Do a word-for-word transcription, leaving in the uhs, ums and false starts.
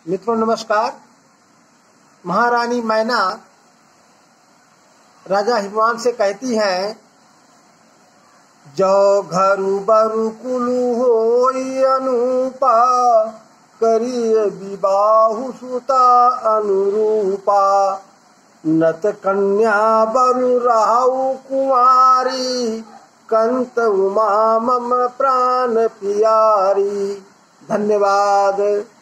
मित्रों नमस्कार। महारानी मैना राजा हिमवान से कहती है, जो घरु बरु कुलु होई अनुपा, करिय विबाहु सुता अनुरूपा। नत कन्या बरु रहु कुमारी, कंत उमा मम प्राण प्यारी। धन्यवाद।